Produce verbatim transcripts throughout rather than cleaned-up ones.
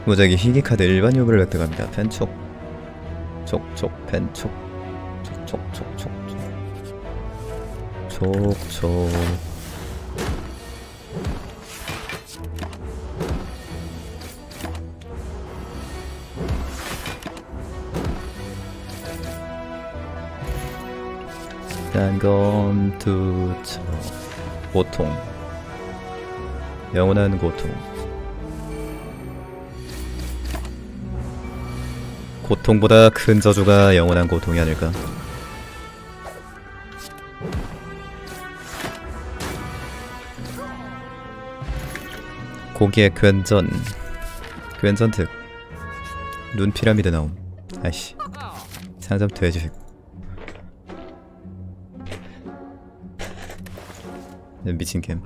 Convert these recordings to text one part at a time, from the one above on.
무작위 희귀카드 일반 요구를 획득합니다. 펜촉 촉촉 펜촉 촉촉촉촉촉 촉촉 단검 두처 고통 영원한 고통 고통보다 큰 저주가 영원한 고통이 아닐까. 고기의 괜전 괜전 특 눈 피라미드 나옴. 아이씨 상점 돼지색 미친 캠.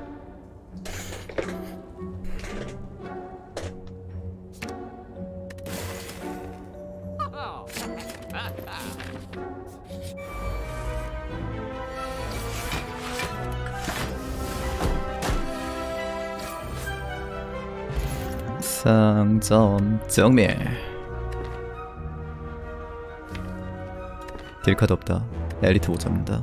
상점 정밀 딜카드 없다. 엘리트 못 잡는다.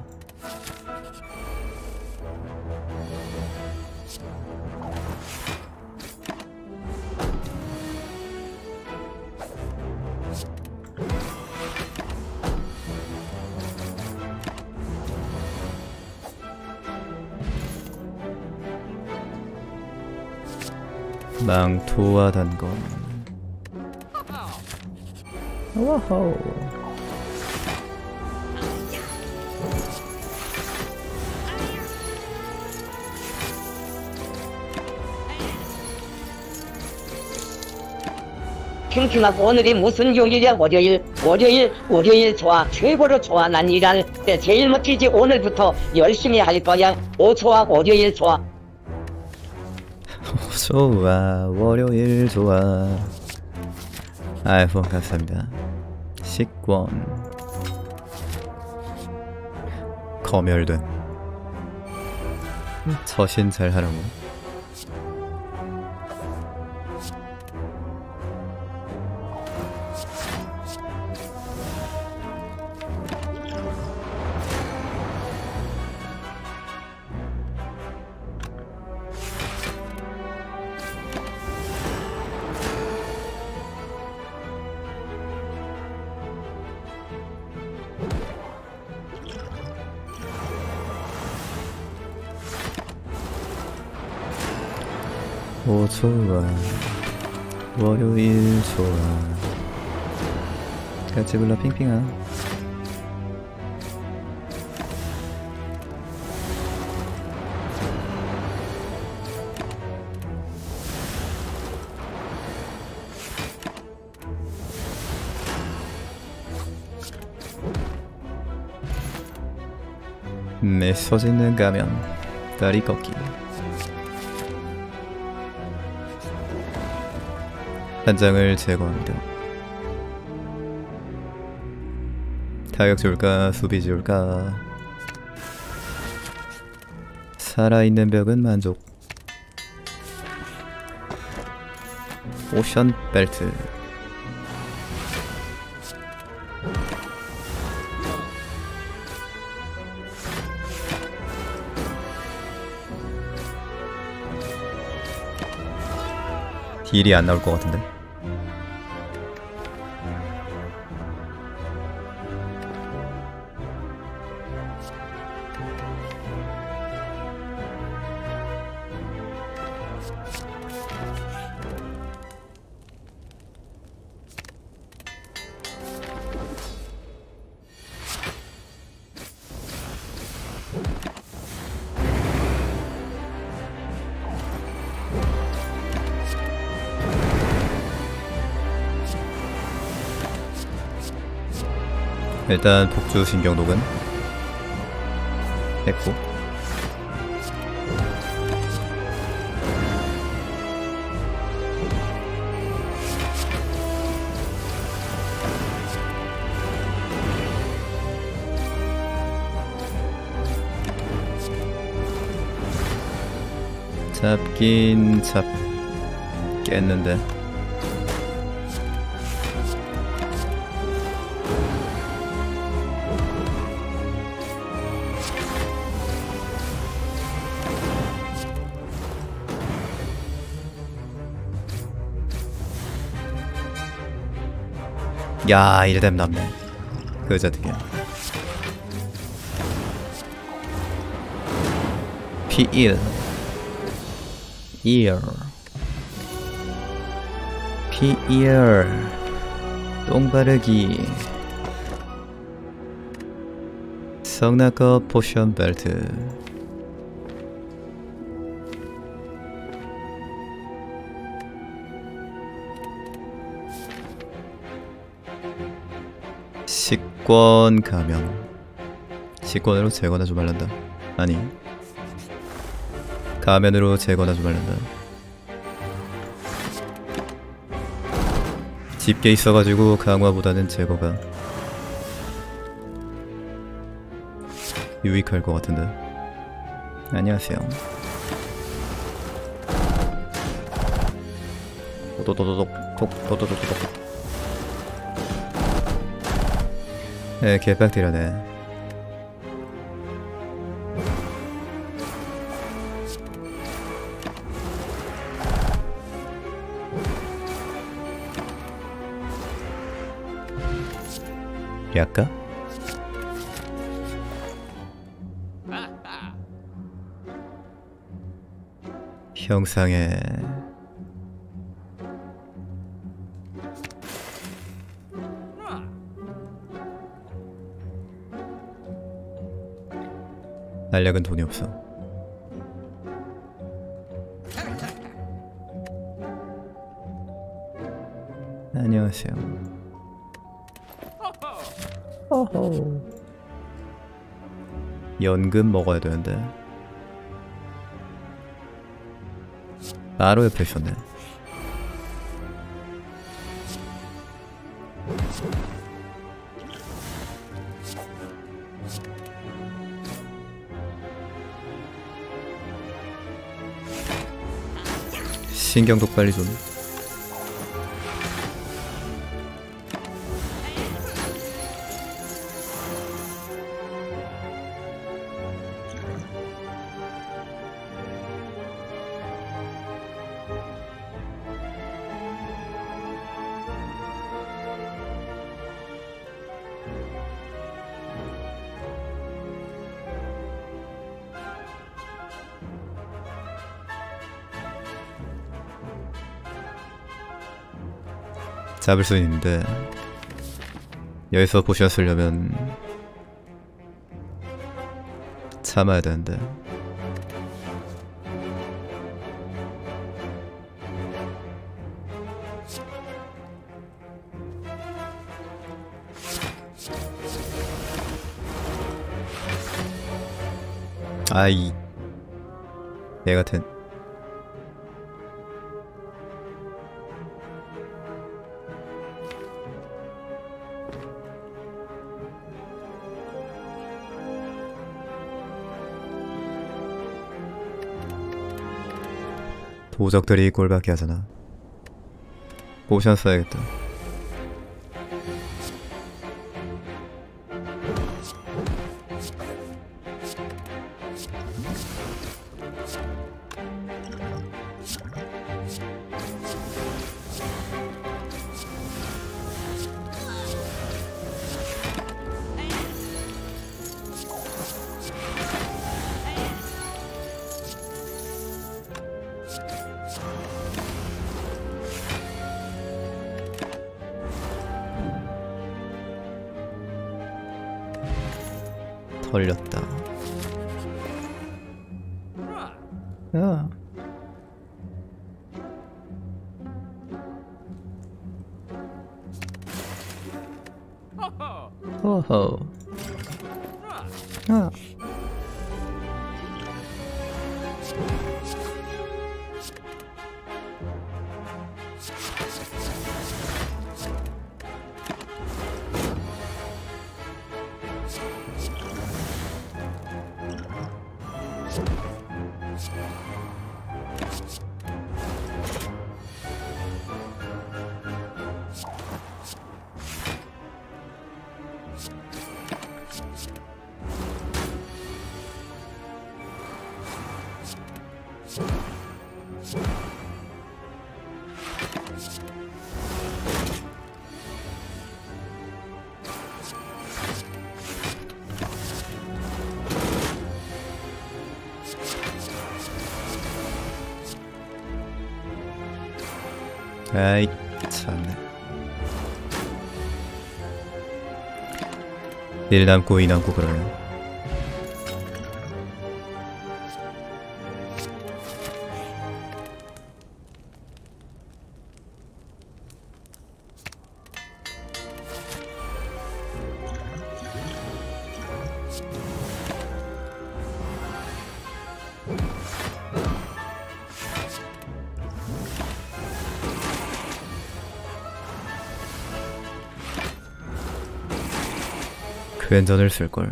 망토와 단검. 와호. 킹킹하고 오늘이 무슨 요일이야? 월요일 월요일 월요일 좋아. 최고로 좋아. 난 일할 때 제일 멋지지. 오늘부터 열심히 할 거야. 오 좋아. 월요일 좋아. 좋아 월요일 좋아. 아이고 감사합니다. 식권 검열된 처신 잘 하라고. 오 좋아 월요일 좋아. 같이 불러 핑핑아. 메소지는 가면 다리 꺾기. 한 장을 제거합니다. 타격 줄까 수비 줄까. 살아있는 벽은 만족. 오션 벨트. 딜이 안 나올 것 같은데. 일단 복주 신경독은 했고, 잡긴 잡겠는데 야, 이래됨 남네. 그 자득이야. 피 일 ear 피 일 똥바르기 성나거 포션 벨트 식권 가면 식권으로 재거나 좀 할란다. 아니 가면으로 재거나 좀 할란다. 집게 있어가지고 강화보다는 제거가 유익할 것 같은데. 안녕하세요. 도도도도독 도도도도독. 네, 개빡티라네. 약까? 형상에 알약은 돈이 없어. 안녕하세요. 어허. 연금 먹어야 되는데 바로 옆에 있었네. 신경도 빨리 좀. 잡을 수 있는데 여기서 포션 쓰려면 참아야 되는데. 아이 얘 같은. 도적들이 꼴밖에 하잖아. 포션 써야겠다. 털렸다. 야. 호호. 야. 아이 참네. 일 남고 이 남고 그러네. 괜전을 쓸걸.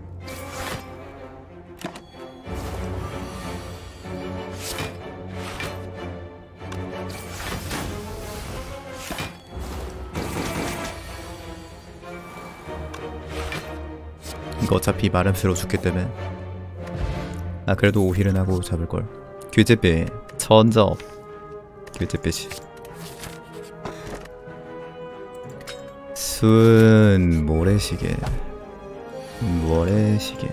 이거 어차피 마름스러워 죽기 때문에. 아 그래도 오힐은 하고 잡을걸. 규제빛 천접. 규제빛이 순 모래시계. 모래시계.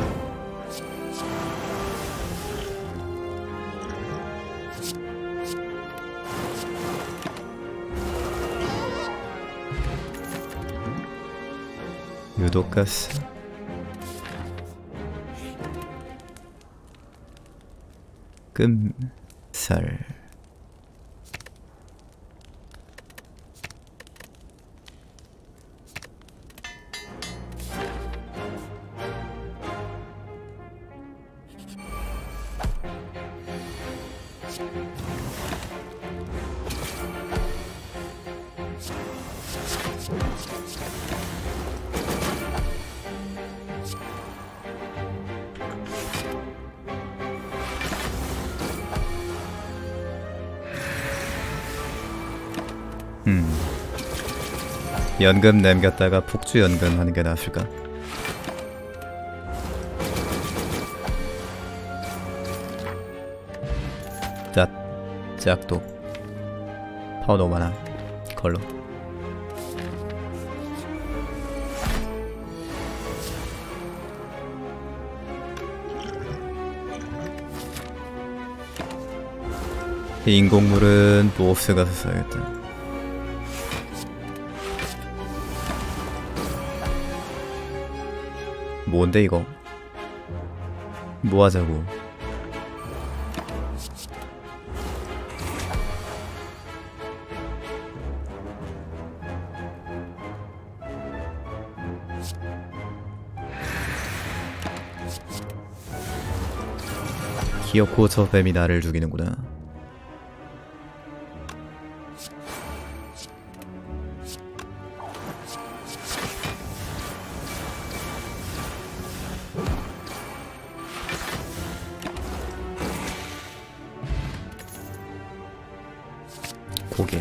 유독가스. 끔살. 음. 연금 남겼다가 폭주 연금 하는 게 나았을까? 짭, 짝도 파워 너무 많아. 걸로. 인공물은 보스 가서 써야겠다. 뭔데 이거? 뭐 하자고? 기어코 저 뱀이 나를 죽이는구나. 고개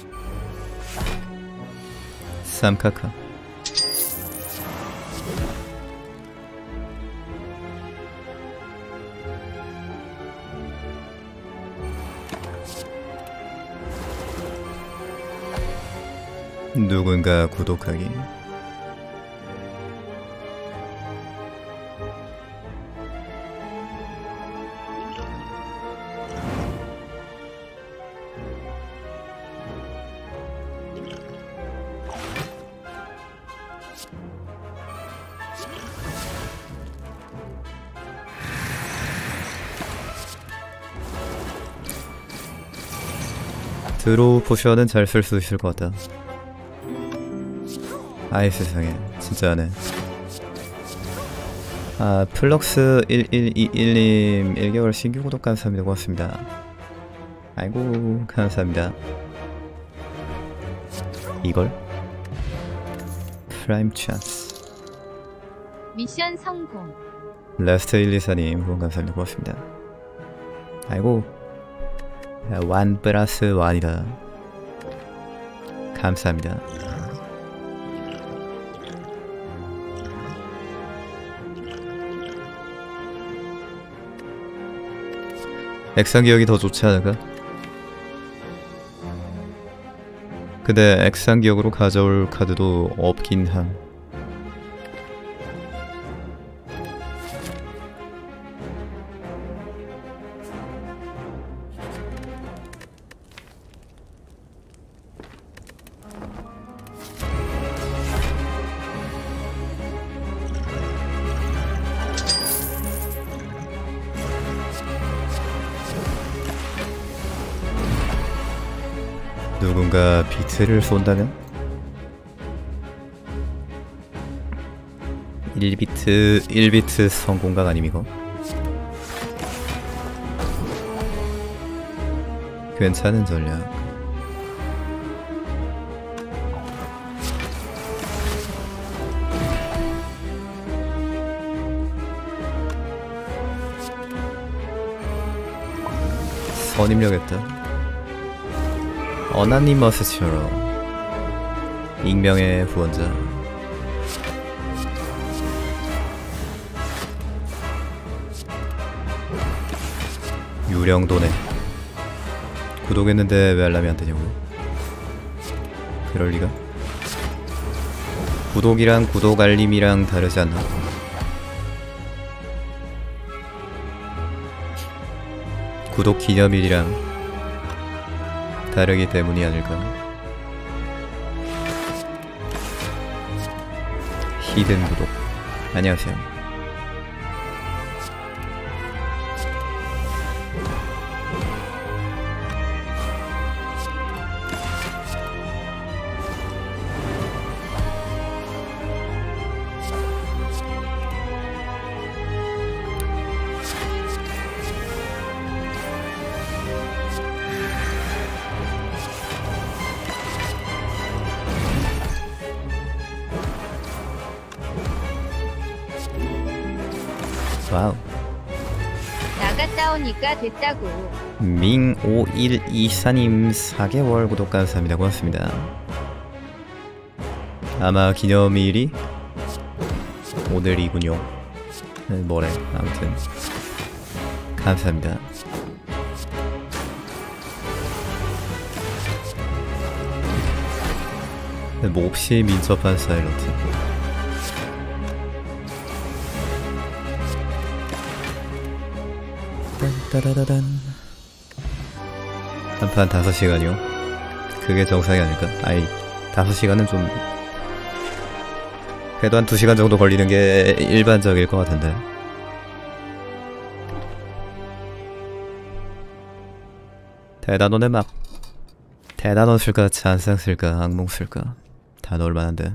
삼카카. 누군가 구독하기. 드로우 포션은 잘 쓸 수 있을 것 같다. 아이 세상에 진짜네. 아 플럭스 일일이일님 일 개월 신규 구독 감사합니다. 고맙습니다. 아이고 감사합니다. 이걸? 프라임 찬스. 미션 성공. 레스트 일이사님 후원 감사합니다. 고맙습니다. 아이고 완 플러스 완이다. 감사합니다. 액상기억이 더 좋지 않을까? 근데 액상기억으로 가져올 카드도 없긴 함. 누군가 비트를 쏜다면? 일 비트 일 비트 성공각 아님 이거? 괜찮은 전략. 선입력했다. 어나니머스처럼 익명의 후원자. 유령도네. 구독했는데 왜 알람이 안되냐고요? 그럴리가? 구독이랑 구독 알림이랑 다르지 않나? 구독 기념일이랑 다르기 때문이 아닐까? 히든 구독. 안녕하세요. 와우. 나갔다 오니까 됐다고. 밍 오일이사님 사 개월 구독 감사합니다. 고맙습니다. 아마 기념일이 오늘이군요. 네, 뭐래. 아무튼 감사합니다. 네, 몹시 민첩한 사일런트. 따다다단. 한판 다섯 시간이요? 그게 정상이 아닐까? 아이, 다섯 시간은 좀 그래도 한 두 시간 정도 걸리는 게 일반적일 것 같은데. 대단원에 막 대단원 쓸까 잔상 쓸까 악몽 쓸까 다 넣을 만한데.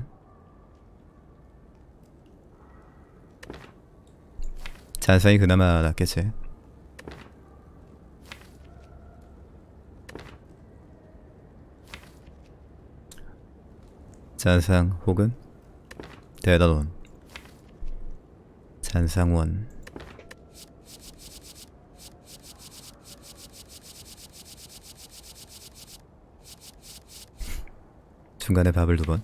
잔상이 그나마 낫겠지. 잔상 혹은 대단원. 잔상원. 중간에 밥을 두 번.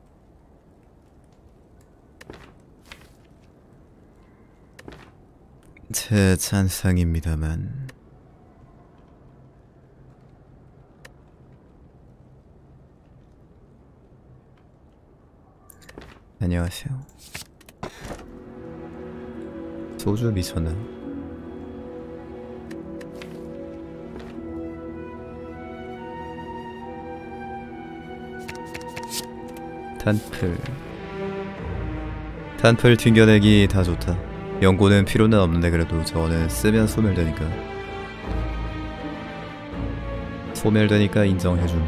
제 잔상입니다만 안녕하세요. 소주 미쳤나? 탄플 탄플 튕겨내기 다 좋다. 연고는 필요는 없는데 그래도 저거는 쓰면 소멸되니까 소멸되니까 인정해줌.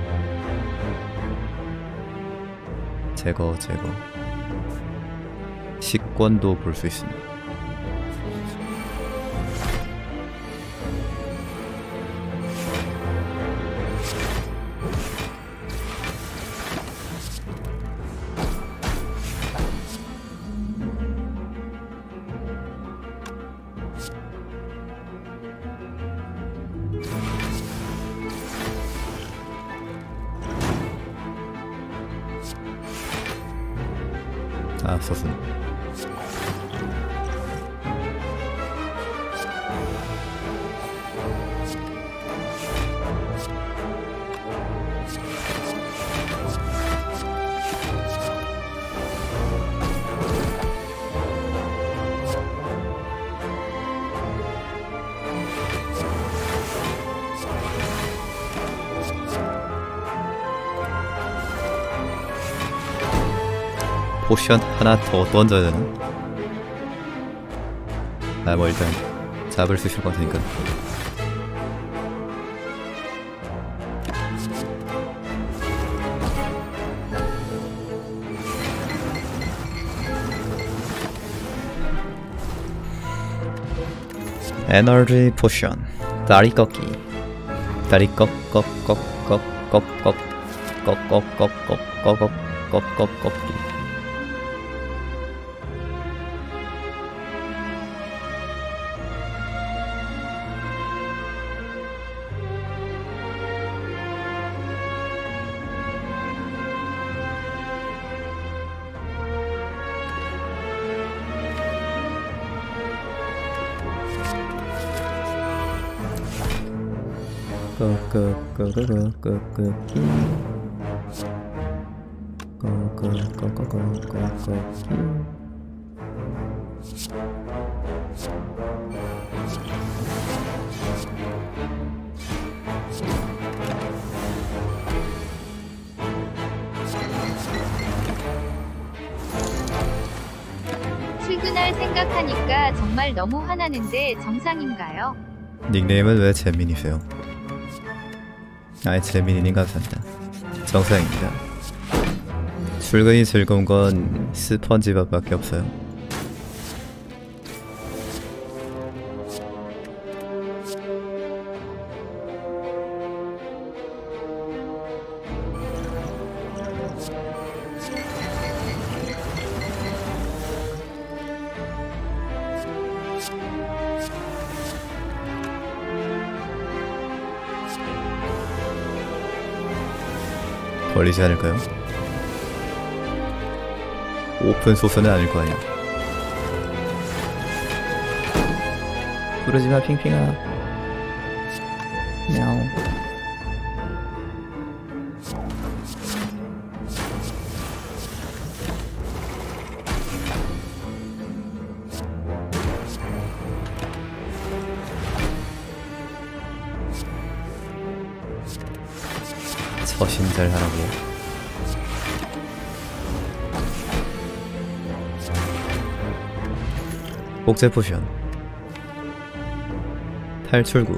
제거 제거. 식권도 볼 수 있습니다. 아, 썼음. 포션 하나 더 던져야 되나? 아, 뭐 일단 잡을 수 있을 것 같으니까. 에너지 포션. 다리 꺾기. 다리 꺾꺾꺾꺾꺾꺾꺾꺾꺾꺾꺾꺾꺾 꺾기. 끄끄끄끄끄끄끄기 끄끄끄끄끄끄끄기. 출근할 생각하니까 정말 너무 화나는데 정상인가요? 닉네임은 왜 재민이세요? 아이 재민이님 감사합니다. 정상입니다. 출근이 즐거운 건 스펀지밥밖에 없어요. 걸리지 않을까요? 오픈 소스는 아닐 거 아니야. 부르지마 핑핑아. 야옹. 처신잘 하라고. 복제 포션. 탈출구.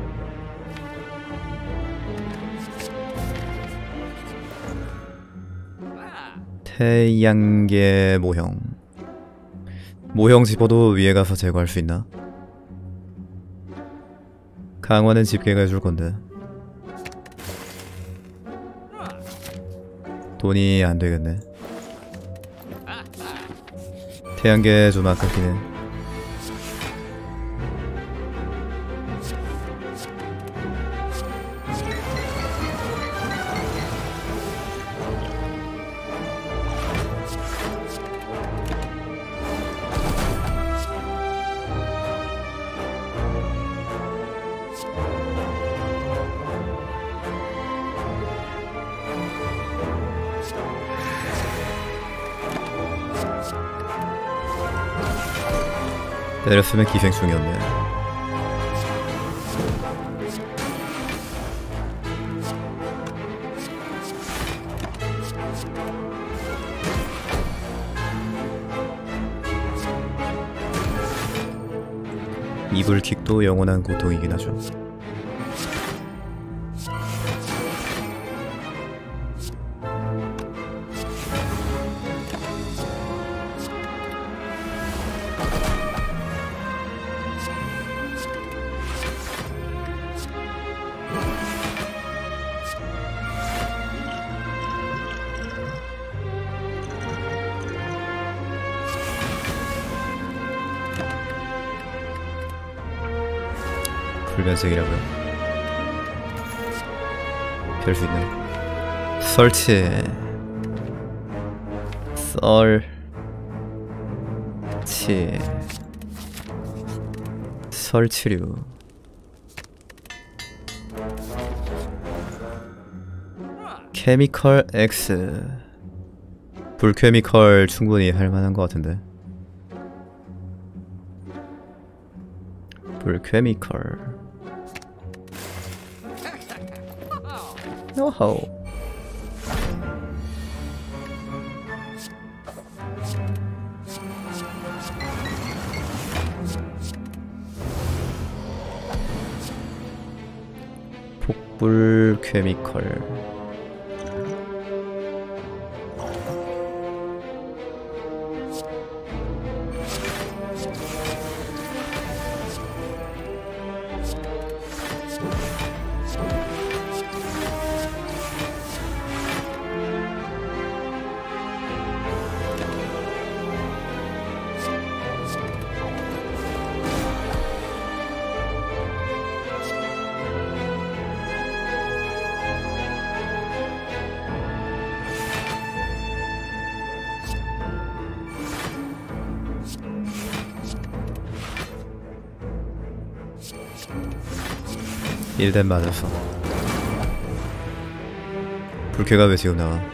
태양계 모형. 모형 집어도 위에 가서 제거할 수 있나? 강화는 집게가 해줄 건데. 돈이 안 되겠네. 태양계 좀 아깝기는. 때렸으면 기생충이었네. 이불킥도 영원한 고통이긴 하죠. 불면증이라고요? 별 수 있나요? 설치. 설치. 설치류. 케미컬 X. 불케미컬 충분히 할만한 것 같은데. 불케미컬. 노호. 폭불 케미컬. 일 댐 맞았어. 불쾌가 왜 지금 나와?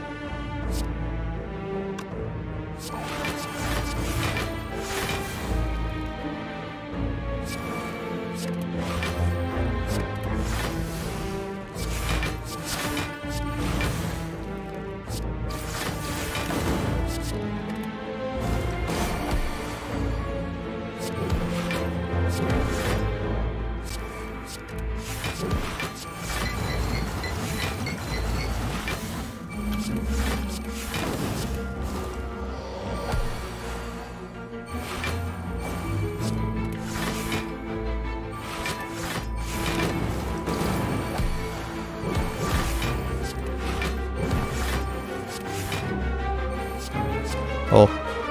어.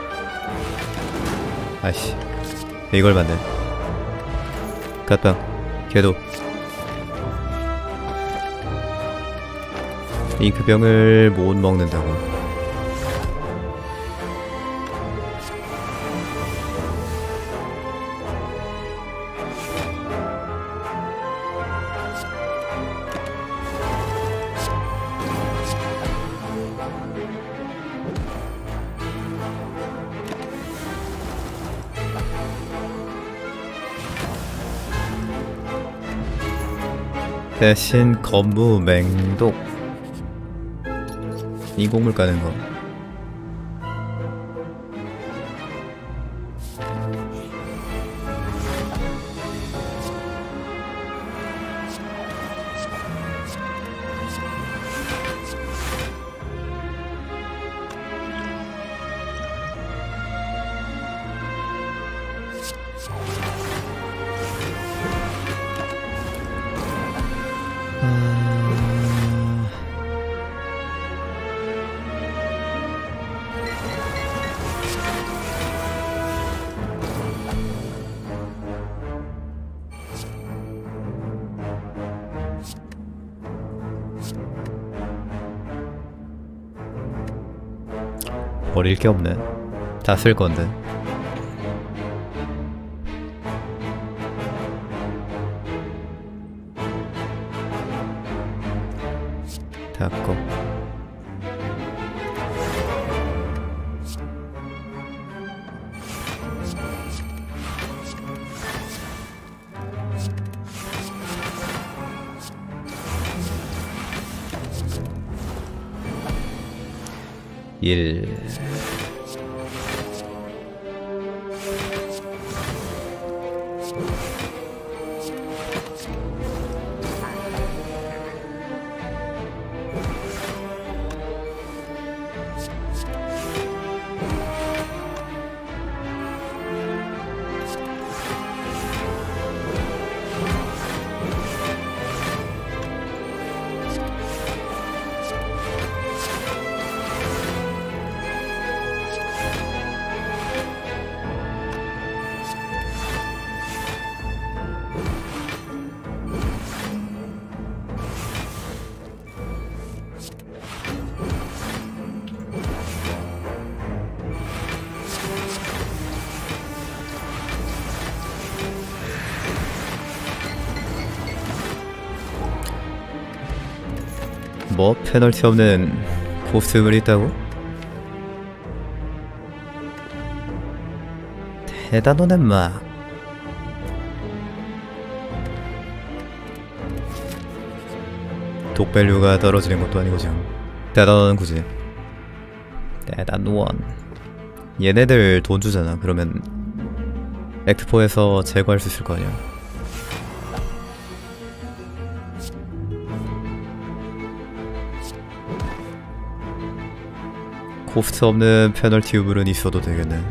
아이씨. 이걸 맞네. 갓빵. 걔도. 잉크병을 못 먹는다고. 대신 건무 맹독 인공물 까는 거. 버릴 게 없네. 다 쓸 건데. 닫고. 일. 뭐 페널티 없는 고스트물이 있다고? 대단하네 마. 독밸류가 떨어지는 것도 아니고 지금 대단한 구지. 대단원. 얘네들 돈 주잖아. 그러면 액트포에서 제거할 수 있을 거 아니야. 코스트 없는 페널티 유물은 있어도 되겠네.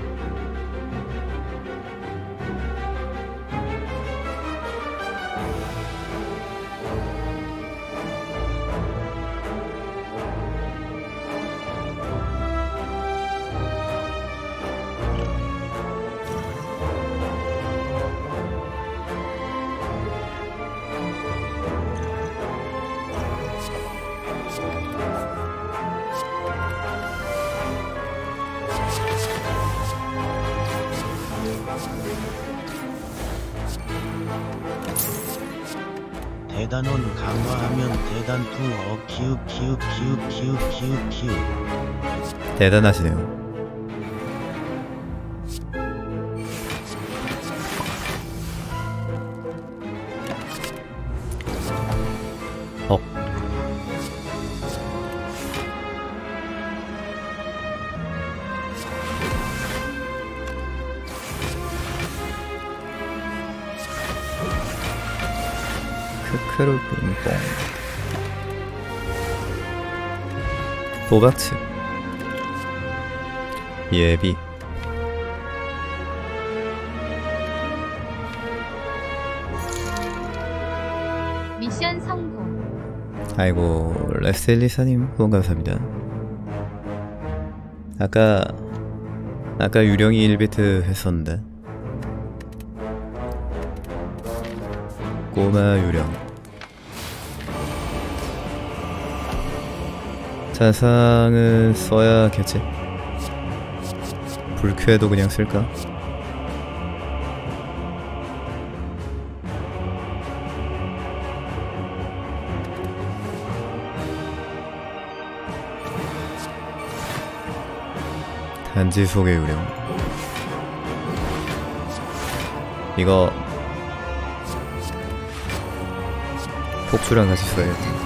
대단원 강화하면 대단 투어 키읔 키읔 키읔 키읔 키읔 키읔. 대단하시네요. 억. 크크루 빙뽕. 도박츠. 예비. 미션 성공. 아이고 레스엘리사님 후원 감사합니다. 아까 아까 유령이 일 비트 했었는데 꼬마 유령 자상은 써야겠지. 불쾌도 그냥 쓸까? 단지 속의 유령. 이거 폭주랑 같이 써야겠다.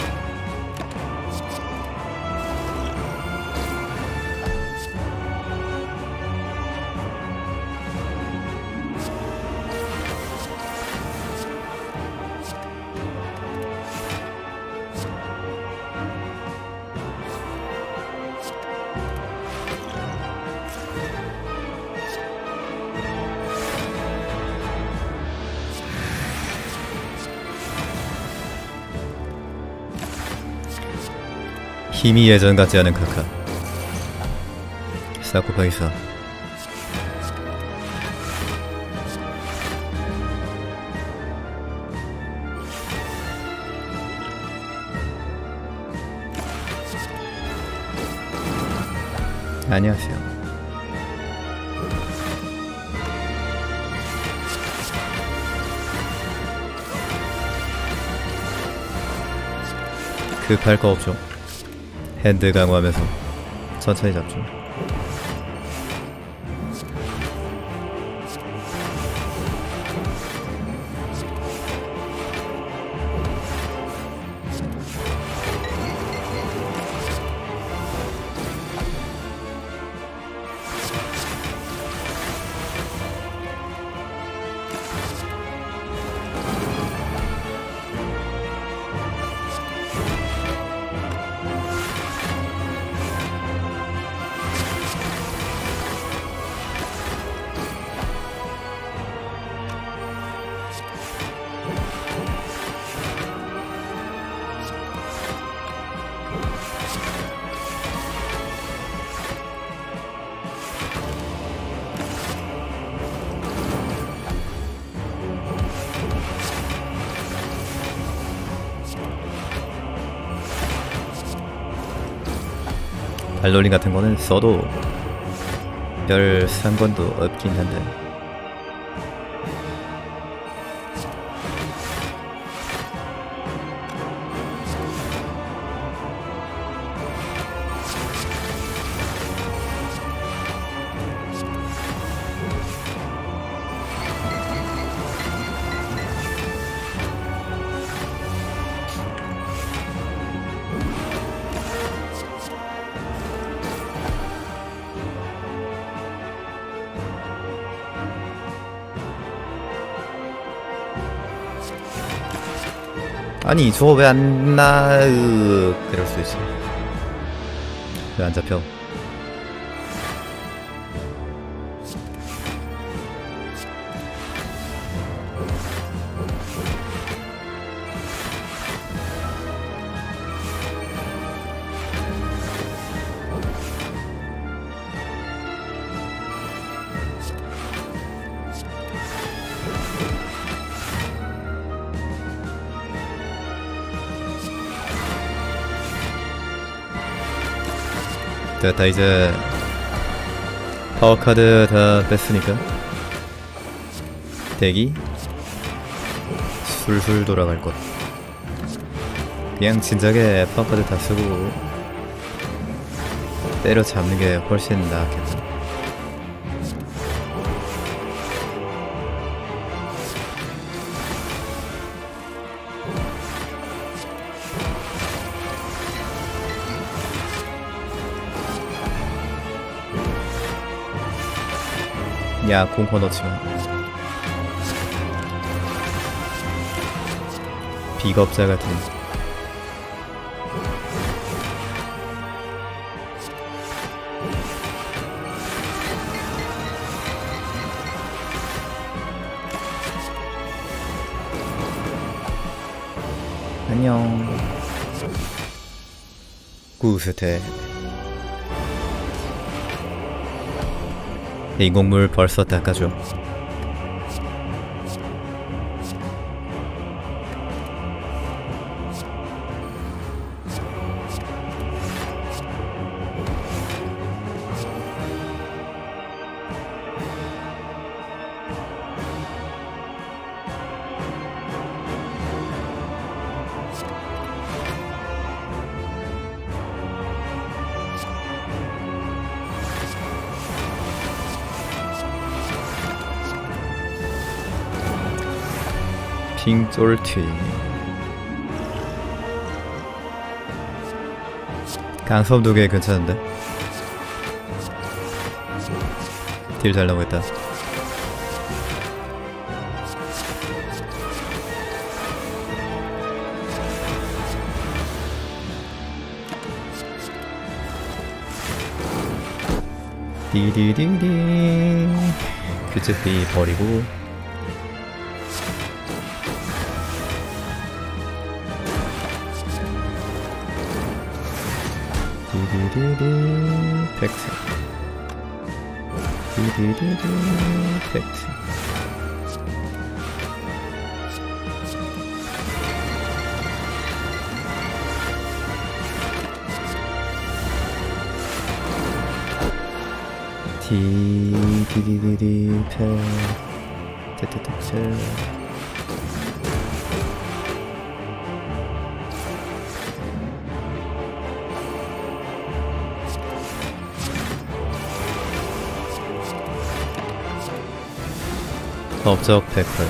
힘이 예전 같지 않은 카카. 사코파이사. 안녕하세요. 급할 거 없죠. 핸드 강화하면서 천천히 잡죠. 발롤링 같은 거는 써도 별 상관도 없긴 한데 아니 저거 왜 안 나... 으... 그럴 수 있어. 왜 안 잡혀? 됐다. 이제 파워카드 다 뺐으니까 대기 술술 돌아갈 것. 그냥 진작에 펑카드 다 쓰고 때려잡는 게 훨씬 나았겠다. 야, 공포 넣지마. 비겁자 같은. 안녕. 구스테. 인공물 벌써 닦아줘. 핑쫄티. 강섭 두 개 괜찮은데? 딜 잘 나오겠다. 디디디디. 규제비 버리고. 디디디디. 팩트. 디디디디. 팩트. 디디디디. 팩트. 팩트. 업적 백 펄.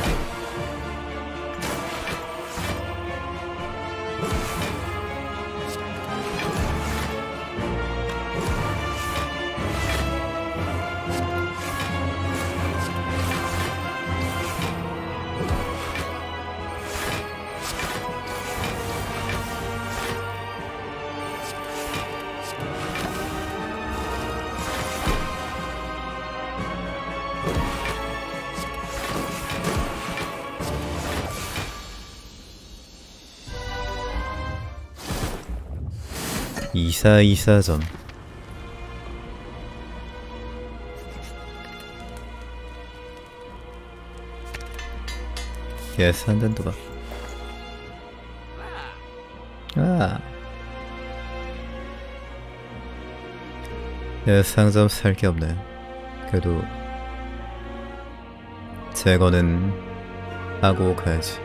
이사이사전. 예스 한 잔 더 봐. 아. 예스 상점 살 게 없네. 그래도 제거는 하고 가야지.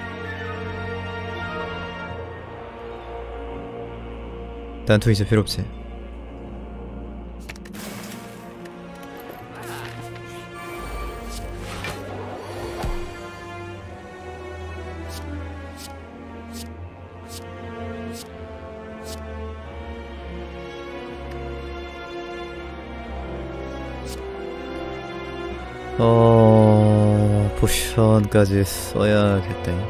난투 이제 필요 없지. 어... 포션까지 써야겠다.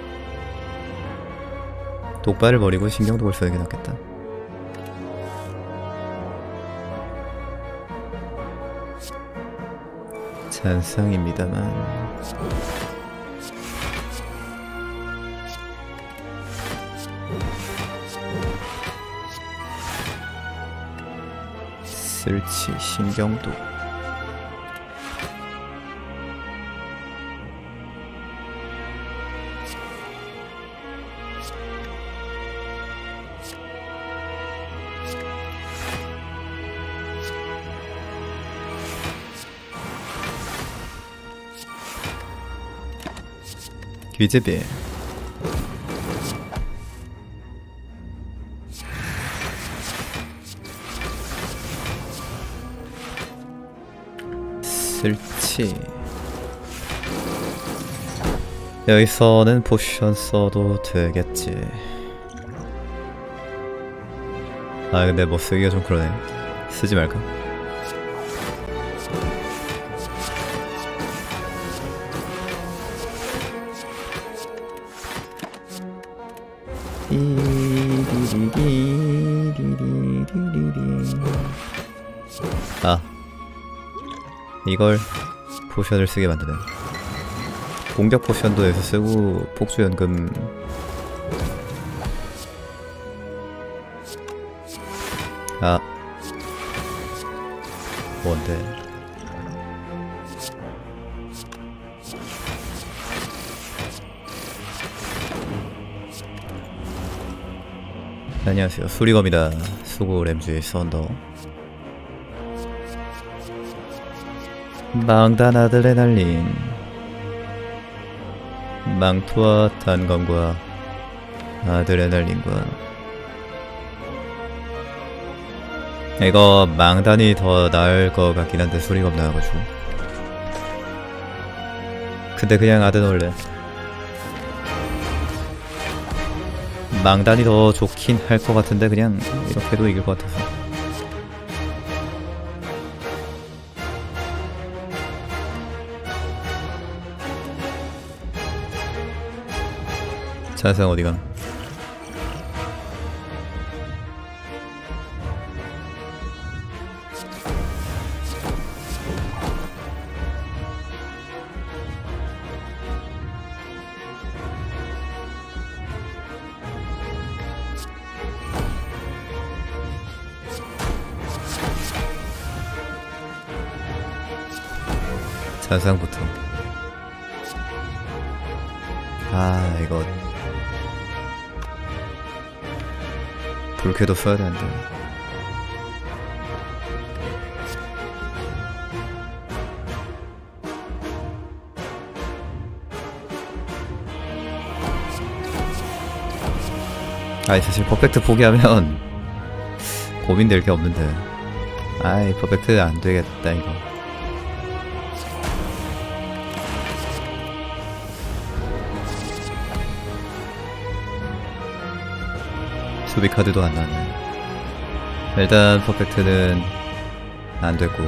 독발을 버리고 신경독을 써야 낫겠다. 잔상입니다만 쓸치 신경독. 귀제비. 쓸지. 여기서는 포션 써도 되겠지. 아 근데 뭐 쓰기가 좀 그러네. 쓰지 말까? 아 이걸 포션을 쓰게 만드네. 공격 포션도 여기서 쓰고 폭주 연금 아 뭔데? 안녕하세요, 수리검이다. 수고 램주의 썬더. 망단 아드레날린, 망토와 단검과 아드레날린과. 이거 망단이 더 나을 것 같긴 한데 수리검 나와가지고. 근데 그냥 아드 넣을래. 망단이 더 좋긴 할 것 같은데 그냥 이렇게도 이길 것 같아서. 자상 어디감? 자상부터. 아 이거 불쾌도 써야 되는데. 아이 사실 퍼펙트 포기하면 고민될 게 없는데. 아이 퍼펙트 안 되겠다 이거. 수비 카드도 안 나네. 일단 퍼펙트는 안 됐고.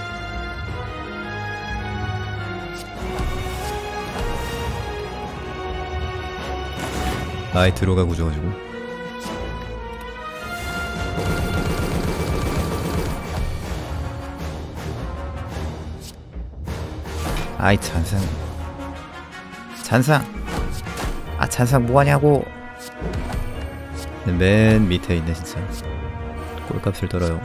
아이 들어가 구조가지고. 아이 잔상. 잔상. 아 잔상 뭐하냐고. 맨 밑에 있네 진짜. 꼴값을 떨어요.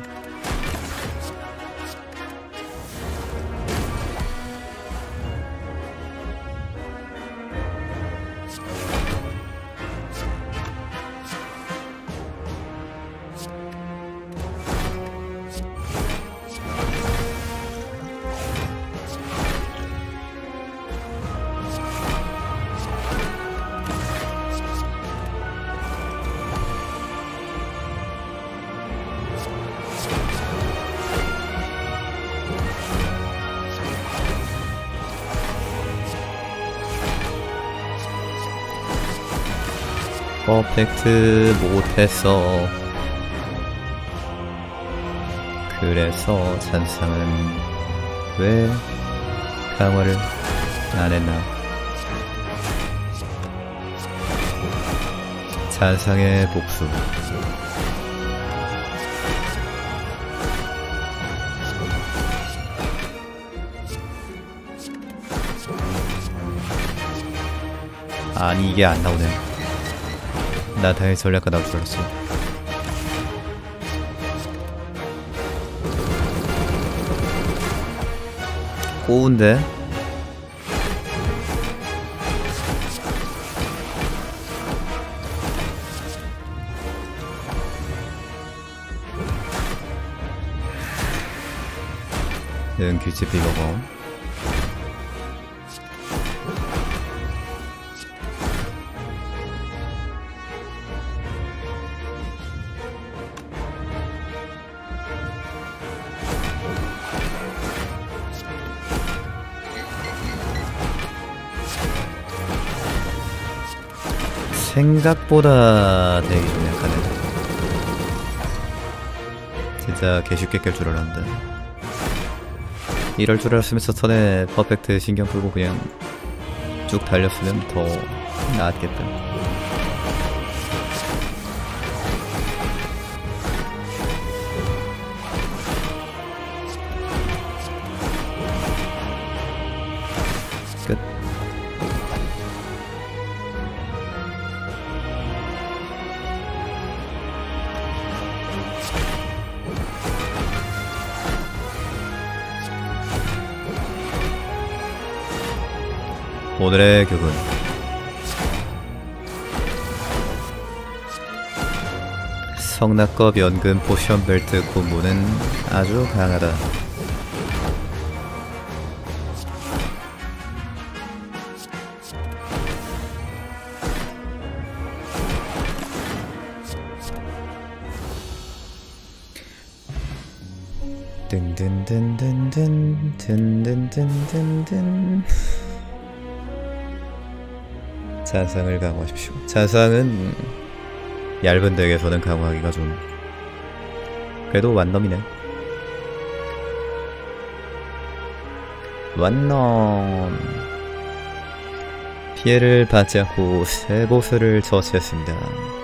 퍼펙트 못했어. 그래서 잔상은 왜 강화를 안했나. 잔상의 복수. 아니 이게 안 나오네. 나 당연히 전략가 나올 줄 알았어. 꼬운데? 응 규칙 비버거. 생각보다 되게 좀 약하네. 진짜 개쉽게 깰 줄 알았는데. 이럴 줄 알았으면 저 턴에 퍼펙트 신경 끌고 그냥 쭉 달렸으면 더 나았겠다. 끝. 오늘의 교훈. 성낙겁 연금 포션 벨트 군무는 아주 강하다. 든든든든든 든든든든든. 자상을 강화하십시오. 자상은 얇은 덱에서는 강화하기가 좀 그래도 완넘이네. 완넘. 피해를 받지 않고 세 보스를 처치했습니다.